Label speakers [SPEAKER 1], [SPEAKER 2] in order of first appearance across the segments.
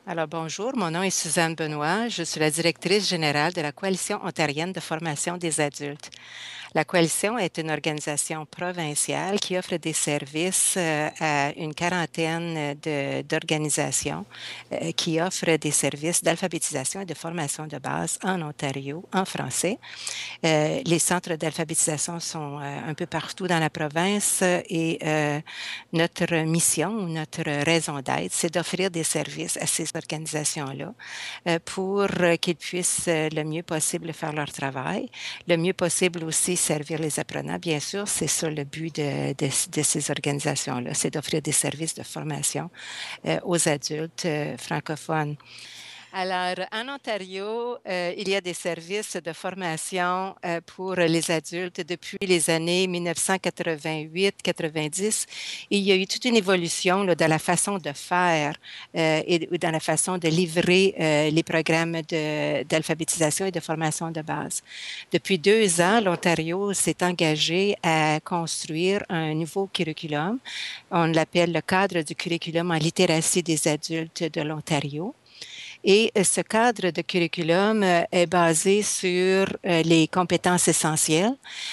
[SPEAKER 1] Alors bonjour, mon nom est Suzanne Benoît. Je suis la directrice générale de la Coalition ontarienne de formation des adultes. La Coalition est une organisation provinciale qui offre des services à une quarantaine d'organisations qui offrent des services d'alphabétisation et de formation de base en Ontario en français. Les centres d'alphabétisation sont un peu partout dans la province et notre mission ou notre raison d'être, c'est d'offrir des services à ces organisations-là pour qu'ils puissent le mieux possible faire leur travail, le mieux possible aussi servir les apprenants. Bien sûr, c'est ça le but de ces organisations-là, c'est d'offrir des services de formation aux adultes francophones. Alors, en Ontario, il y a des services de formation pour les adultes depuis les années 1988-90. Il y a eu toute une évolution là, dans la façon de faire et dans la façon de livrer les programmes d'alphabétisation et de formation de base. Depuis 2 ans, l'Ontario s'est engagé à construire un nouveau curriculum. On l'appelle le cadre du curriculum en littératie des adultes de l'Ontario. Et ce cadre de curriculum est basé sur les compétences essentielles.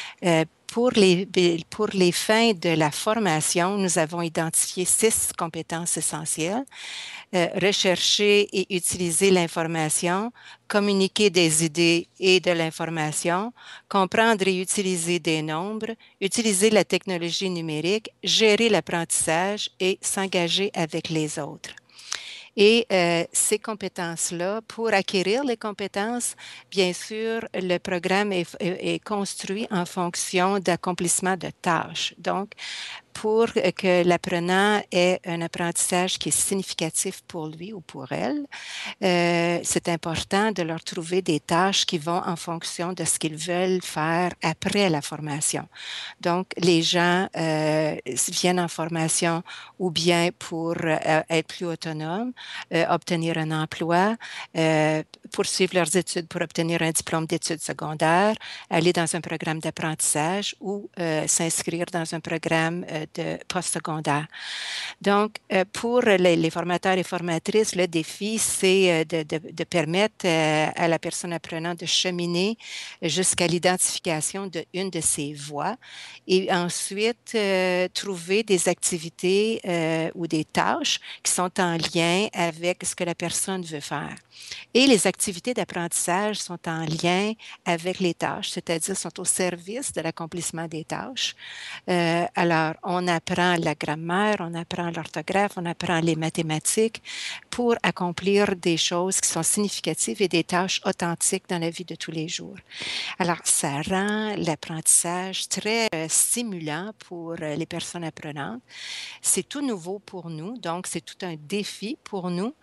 [SPEAKER 1] Pour les fins de la formation, nous avons identifié 6 compétences essentielles. Rechercher et utiliser l'information, communiquer des idées et de l'information, comprendre et utiliser des nombres, utiliser la technologie numérique, gérer l'apprentissage et s'engager avec les autres. Et ces compétences-là, pour acquérir les compétences, bien sûr, le programme est construit en fonction d'accomplissement de tâches. Donc, pour que l'apprenant ait un apprentissage qui est significatif pour lui ou pour elle, c'est important de leur trouver des tâches qui vont en fonction de ce qu'ils veulent faire après la formation. Donc, les gens viennent en formation ou bien pour être plus autonomes, obtenir un emploi, poursuivre leurs études pour obtenir un diplôme d'études secondaires, aller dans un programme d'apprentissage ou s'inscrire dans un programme de postsecondaire. Donc, pour les formateurs et formatrices, le défi, c'est de permettre à la personne apprenante de cheminer jusqu'à l'identification d'une de ses voies et ensuite trouver des activités ou des tâches qui sont en lien avec ce que la personne veut faire. Et les activités d'apprentissage sont en lien avec les tâches, c'est-à-dire sont au service de l'accomplissement des tâches. Alors, on apprend la grammaire, on apprend l'orthographe, on apprend les mathématiques pour accomplir des choses qui sont significatives et des tâches authentiques dans la vie de tous les jours. Alors, ça rend l'apprentissage très stimulant pour les personnes apprenantes. C'est tout nouveau pour nous, donc c'est tout un défi pour nous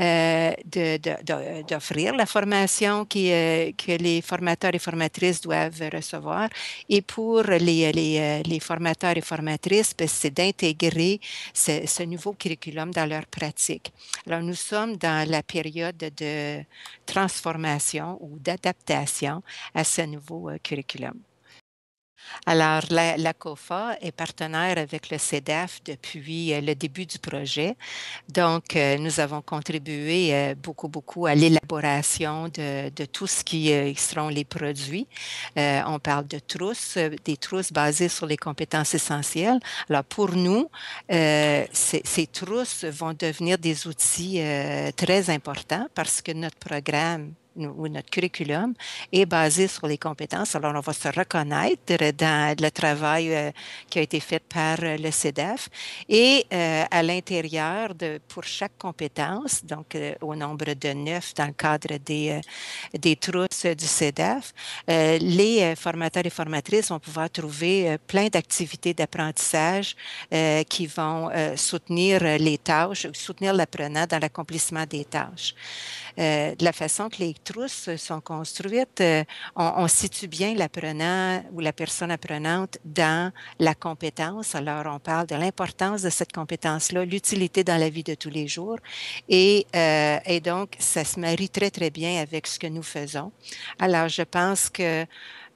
[SPEAKER 1] d'offrir la formation que les formateurs et formatrices doivent recevoir. Et pour les formateurs et formatrices, c'est d'intégrer ce nouveau curriculum dans leur pratique. Alors, nous sommes dans la période de transformation ou d'adaptation à ce nouveau curriculum. Alors, la COFA est partenaire avec le CEDAF depuis le début du projet. Donc, nous avons contribué beaucoup à l'élaboration de tout ce qui seront les produits. On parle de trousses, des trousses basées sur les compétences essentielles. Alors, pour nous, ces trousses vont devenir des outils très importants parce que notre programme ou notre curriculum est basé sur les compétences. Alors, on va se reconnaître dans le travail qui a été fait par le CEDAF et à l'intérieur, pour chaque compétence, donc au nombre de 9 dans le cadre des trousses du CEDAF, les formateurs et formatrices vont pouvoir trouver plein d'activités d'apprentissage qui vont soutenir les tâches, soutenir l'apprenant dans l'accomplissement des tâches. De la façon que les trousses sont construites, on situe bien l'apprenant ou la personne apprenante dans la compétence. Alors, on parle de l'importance de cette compétence-là, l'utilité dans la vie de tous les jours. Et donc, ça se marie très bien avec ce que nous faisons. Alors, je pense que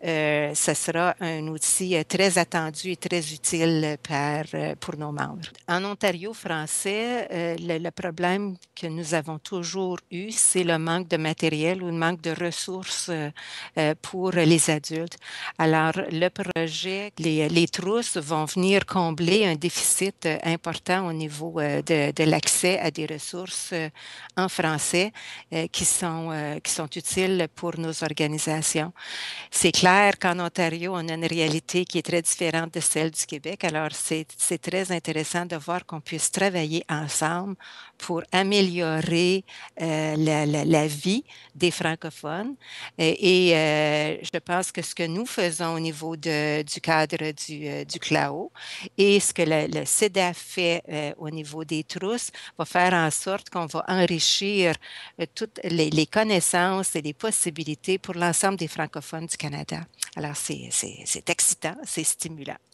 [SPEAKER 1] ce sera un outil très attendu et très utile pour nos membres. En Ontario français, le problème que nous avons toujours eu, c'est le manque de matériel ou le manque de ressources pour les adultes. Alors, le projet, les trousses vont venir combler un déficit important au niveau de l'accès à des ressources en français qui sont utiles pour nos organisations. C'est clair qu'en Ontario, on a une réalité qui est très différente de celle du Québec. Alors, c'est très intéressant de voir qu'on puisse travailler ensemble pour améliorer la vie des francophones. Je pense que ce que nous faisons au niveau du cadre du CLAO et ce que le CEDAF fait au niveau des trousses va faire en sorte qu'on va enrichir toutes les connaissances et les possibilités pour l'ensemble des francophones du Canada. Alors, c'est excitant, c'est stimulant.